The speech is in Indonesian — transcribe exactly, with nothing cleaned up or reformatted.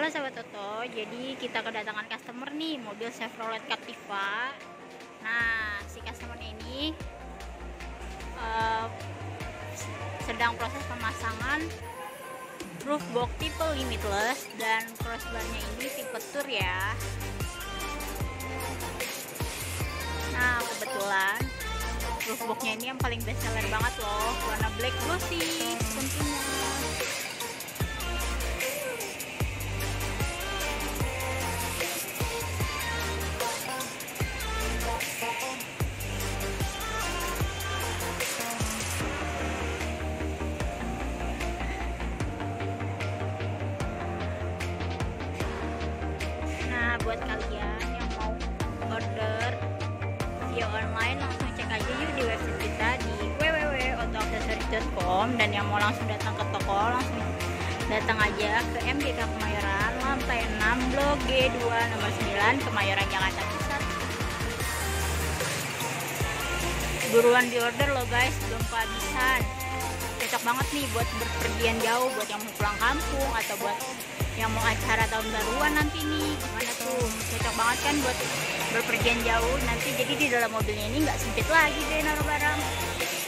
Halo Sahabat Toto, jadi kita kedatangan customer nih, mobil Chevrolet Captiva. Nah, si customer ini uh, sedang proses pemasangan roof box tipe limitless dan crossbarnya ini tipe tour ya. Nah, kebetulan roof boxnya ini yang paling best seller banget loh, warna black glossy tentunya. Nah, buat kalian yang mau order via online, langsung cek aja yuk di website kita di w w w titik auto accessories titik com, dan yang mau langsung datang ke toko langsung datang aja ke M G K Kemayoran, lantai enam, blok G dua, nomor sembilan, Kemayoran, Jakarta Pusat. Buruan di order loh guys, belum kehabisan. Cocok banget nih buat berpergian jauh, buat yang mau pulang kampung atau buat yang mau acara tahun baruan nanti nih. Gimana tuh, cocok banget kan buat berpergian jauh nanti. Jadi di dalam mobilnya ini nggak sempit lagi deh naruh barang.